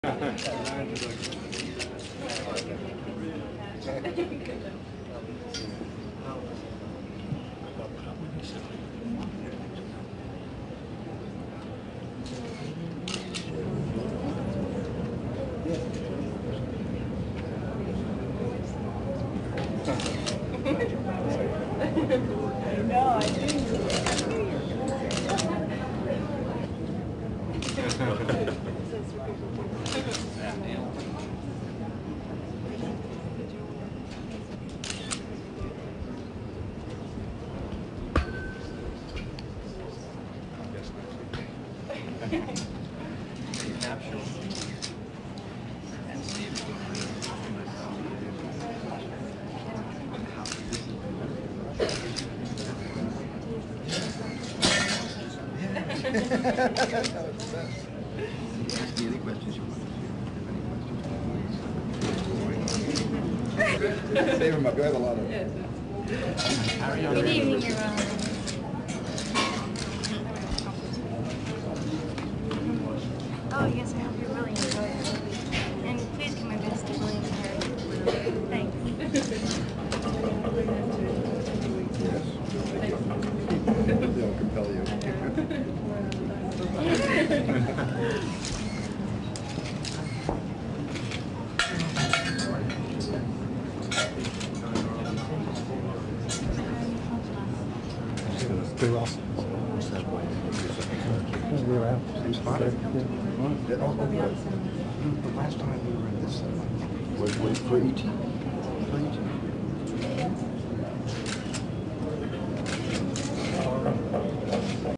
No, I didn't. Ask me any questions you want. Save them up. You have a lot of them. Good evening, Your Honor. Oh, yes, I hope you really enjoy it. And please give my best to William and Harry. Thanks. Yes. They'll compel you. Pretty well. We were out. Same spot? Yeah. Oh, good. The last time we were in this, was for ET.